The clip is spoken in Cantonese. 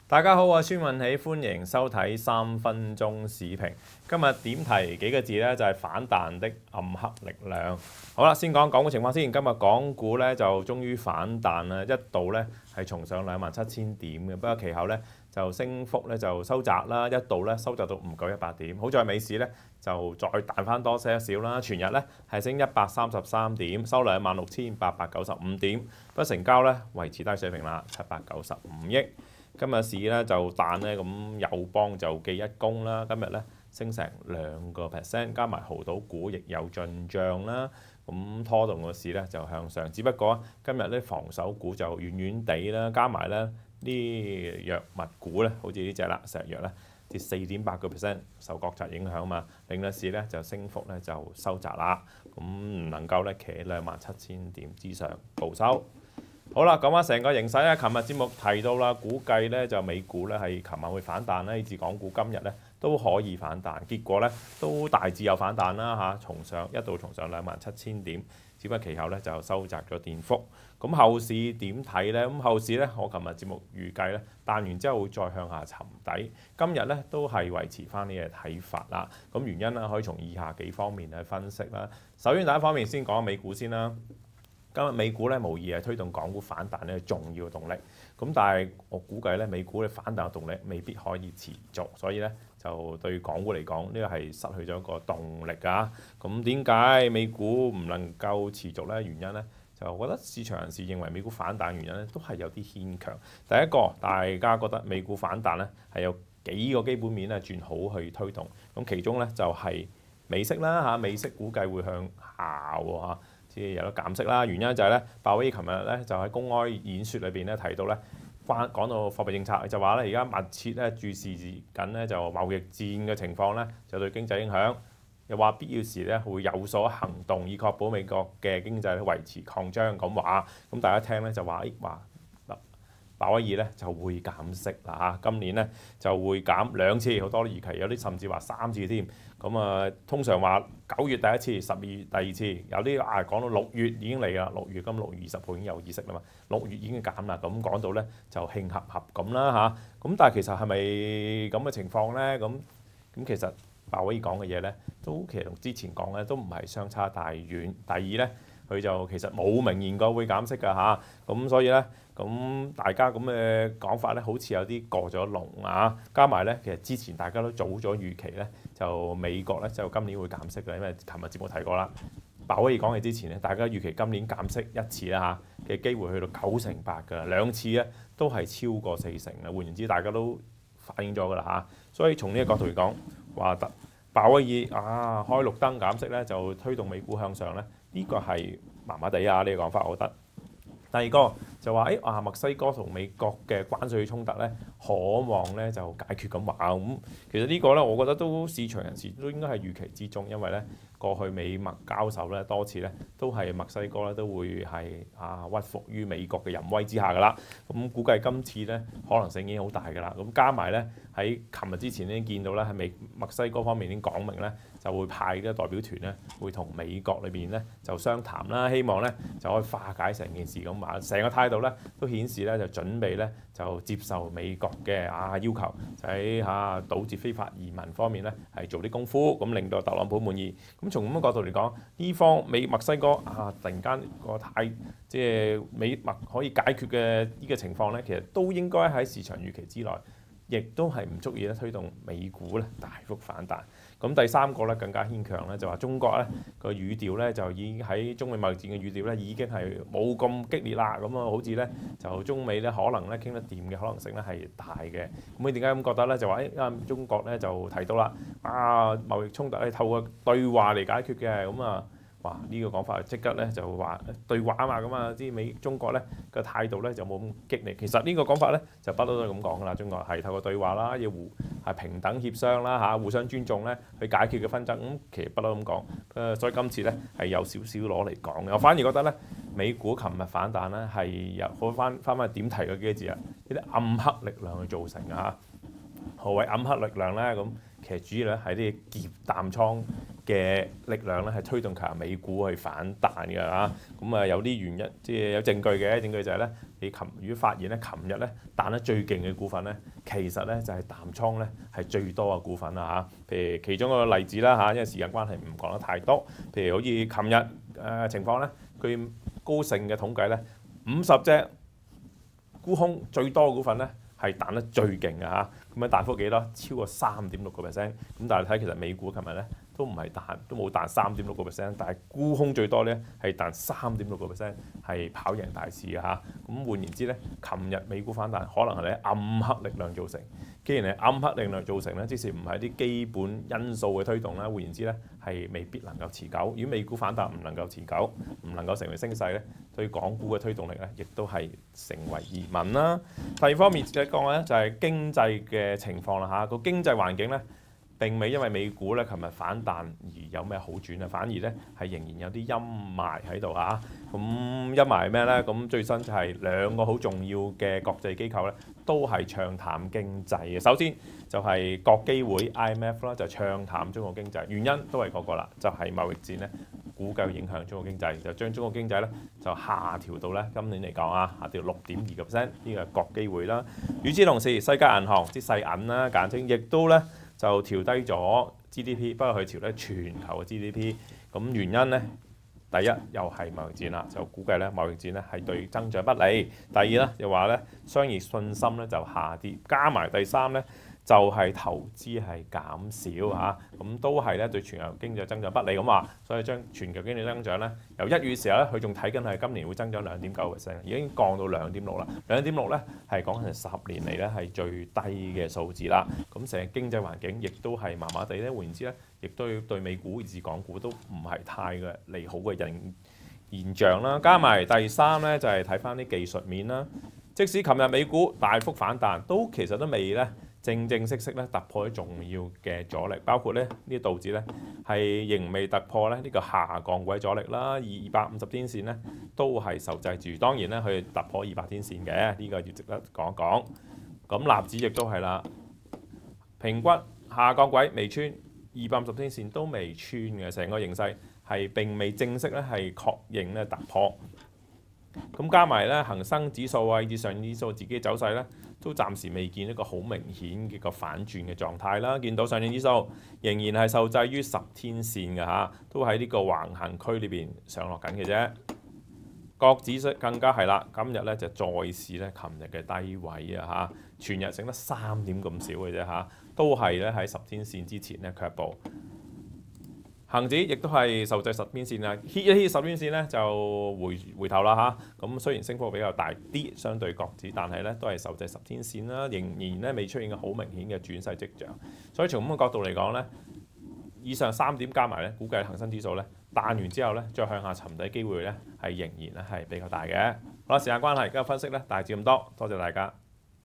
大家好，我係孫運喜，歡迎收睇3分鐘視頻。今日點題幾個字呢？就係反彈的暗黑力量。好啦，先講港股情況先。今日港股呢就終於反彈啦，一度呢係重上27,000點嘅，不過其後呢就升幅呢就收窄啦，一度呢收窄到唔夠100點。好在美市呢就再彈翻多些少啦，全日呢係升133點，收26,895點，不過成交呢維持低水平啦，795億。今日市咧就彈咧，咁友邦就記一功啦。今日咧升成2%，加埋濠賭股亦有進帳啦。咁拖動個市咧就向上，只不過今日咧防守股就軟軟地啦，加埋咧啲藥物股咧，好似呢隻啦，石藥咧跌4.8%，受國策影響嘛，令到市咧就升幅咧就收窄啦。咁唔能夠咧企喺27,000點之上高收。好啦，講翻成個形勢咧，琴日節目提到啦，估計咧就美股咧係琴晚會反彈啦，以至港股今日咧都可以反彈，結果咧都大致有反彈啦嚇，一度重上27,000點，只不過其後咧就收窄咗跌幅。咁後市點睇咧？咁後市咧，我琴日節目預計咧彈完之後會再向下沉底，今日咧都係維持翻呢個睇法啦。咁原因咧可以從以下幾方面去分析啦。首先第一方面先講美股先啦。今日美股咧無疑係推動港股反彈咧重要嘅動力，咁但係我估計咧美股嘅反彈嘅動力未必可以持續，所以咧就對港股嚟講呢個係失去咗一個動力㗎。咁點解美股唔能夠持續咧？原因咧就我覺得市場人士認為美股反彈原因咧都係有啲牽強。第一個大家覺得美股反彈咧係有幾個基本面咧轉好去推動，咁其中咧就係美息啦嚇，美息估計會向下喎嚇。有得減息啦，原因就係咧，鮑威爾琴日咧就喺公開演説裏邊咧提到咧，講到貨幣政策就話咧，而家密切咧注視緊咧就貿易戰嘅情況咧，就對經濟影響，又話必要時咧會有所行動，以確保美國嘅經濟咧維持擴張咁話。咁大家聽咧就話，鮑威爾咧就會減息啦嚇，今年咧就會減2次，好多預期，有啲甚至話3次添。咁通常話9月第一次，12月第二次，有啲講到6月已經嚟啦，6月6月20號已經有議息啦嘛，6月已經減啦，咁講到咧就慶合合咁啦嚇。咁但係其實係咪咁嘅情況咧？咁其實鮑威爾講嘅嘢咧，都其實同之前講嘅都唔係相差太遠。第二咧，佢就其實冇明言過會減息㗎嚇，咁所以咧，咁大家咁嘅講法咧，好似有啲過咗龍啊！加埋咧，其實之前大家都早咗預期咧，就美國咧就今年會減息嘅，因為琴日節目提過啦。鮑威爾講嘅之前咧，大家預期今年減息1次啦嚇嘅機會去到98%㗎啦，2次咧都係超過40%啦。換言之，大家都反映咗㗎啦嚇。所以從呢個角度嚟講，話鮑威爾開綠燈減息咧，就推動美股向上咧。呢個係麻麻地呢個講法，我覺得。第二個就話墨西哥同美國嘅關稅衝突咧，可望咧就解決咁話咁。其實呢個咧，我覺得都市場人士都應該係預期之中，因為咧過去美墨交手咧多次咧，都係墨西哥咧都會係屈服於美國嘅淫威之下㗎啦。咁估計今次咧可能性已經好大㗎啦。咁加埋咧喺琴日之前已經見到咧喺墨西哥方面已經講明咧，就會派嘅代表團咧會同美國裏邊咧就商談啦，希望咧就可以化解成件事咁話，成個態度咧都顯示咧就準備咧就接受美國嘅要求，就喺堵截非法移民方面咧係做啲功夫，咁令到特朗普滿意。咁從咁嘅角度嚟講，呢方墨西哥突然間個即係美墨可以解決嘅呢個情況咧，其實都應該喺市場預期之內。亦都係唔足以咧推動美股咧大幅反彈。咁第三個咧更加牽強咧，就話中國咧個語調咧就已經喺中美貿易戰嘅語調咧已經係冇咁激烈啦。咁好似咧就中美咧可能咧傾得掂嘅可能性咧係大嘅。咁你點解咁覺得咧？就話中國咧就提到啦，貿易衝突係透過對話嚟解決嘅。咁呢個講法即刻咧就話對話嘛，咁中國咧個態度咧就冇咁激烈。其實呢個講法咧就不嬲都係咁講㗎啦。中國係透過對話啦，要係平等協商啦互相尊重咧去解決嘅紛爭。咁其實不嬲咁講。所以今次咧係有少少攞嚟講嘅。我反而覺得咧美股琴日反彈咧係由好翻點提嗰幾個字啊，呢啲暗黑力量去造成嘅。何謂暗黑力量咧？咁其實主要咧係啲劫淡倉嘅力量咧係推動琴日美股去反彈嘅嚇。咁啊有啲原因，即係有證據嘅，證據就係咧，你如果發現咧，琴日咧彈得最勁嘅股份咧，其實咧就係淡倉咧係最多嘅股份啦嚇。譬如其中一個例子啦嚇，因為時間關係唔講得太多。譬如好似琴日情況咧，據高盛嘅統計咧，50隻沽空最多嘅股份咧係彈得最勁嘅嚇。咁樣彈幅幾多？超過3.6%。咁但係睇其實美股琴日咧都唔係彈，都冇彈3.6%，但係沽空最多咧係彈3.6%，係跑贏大市嘅嚇。咁換言之咧，琴日美股反彈可能係咧暗黑力量造成。既然係暗黑力量造成咧，即使唔係啲基本因素嘅推動啦，換言之咧係未必能夠持久。如果美股反彈唔能夠持久，唔能夠成為升勢咧，對港股嘅推動力咧，亦都係成為疑問啦。第二方面嚟講咧，就係經濟嘅情況啦嚇。個經濟環境咧並未因為美股咧琴日反彈而有咩好轉啊，反而咧係仍然有啲陰霾喺度嚇。咁陰霾係咩咧？咁最新就係兩個好重要嘅國際機構咧，都係唱淡經濟嘅。首先就係國基會 IMF 啦，就唱淡中國經濟，原因都係嗰個啦，就係貿易戰咧，估計影響中國經濟，就將中國經濟咧就下調到咧今年嚟講啊，下調6.2%，呢個係國基會啦。與此同時，世界銀行即世銀啦，簡稱，亦都咧就調低咗 GDP， 不過佢調低全球嘅 GDP。咁原因咧，第一又係貿易戰啦，就估計咧貿易戰咧係對增長不利。第二咧又話咧商業信心咧就下跌，加埋第三咧就係投資係減少嚇，咁都係咧對全球經濟增長不利咁話，所以將全球經濟增長咧由1月時候咧佢仲睇緊係今年會增長2.9%，已經降到2.6%啦。2.6%咧係講緊10年嚟咧係最低嘅數字啦。咁成個經濟環境亦都係麻麻地咧，換言之咧，亦都對美股以至港股都唔係太嘅利好嘅現象啦。加埋第三咧就係睇翻啲技術面啦。即使琴日美股大幅反彈，都其實都未咧正式咧突破啲重要嘅阻力，包括咧呢道指咧係仍未突破咧呢個下降軌阻力啦，250天線咧都係受制住。當然咧佢突破200天線嘅，呢個要值得講一講。咁納指亦都係啦，平均下降軌未穿，250天線都未穿嘅，成個形勢係並未正式咧係確認咧突破。咁加埋咧恒生指數啊，以至上證指數自己走勢咧，都暫時未見一個好明顯嘅個反轉嘅狀態啦。見到上證指數仍然係受制於10天線嘅嚇，都喺呢個橫行區裏邊上落緊嘅啫。國指更加係啦，今日咧就再試咧琴日嘅低位啊嚇，全日升得3點咁少嘅啫嚇，都係咧喺10天線之前咧卻步。恒指亦都係受制10天線啦，hit 一 hit 10天線咧就回頭啦嚇。咁雖然升幅比較大啲，相對國指，但係咧都係受制10天線啦，仍然咧未出現個好明顯嘅轉勢跡象。所以從咁嘅角度嚟講咧，以上3點加埋咧，估計恒生指數咧彈完之後咧，再向下沉底機會咧係仍然咧係比較大嘅。好啦，時間關係，今日分析咧大致咁多，多謝大家。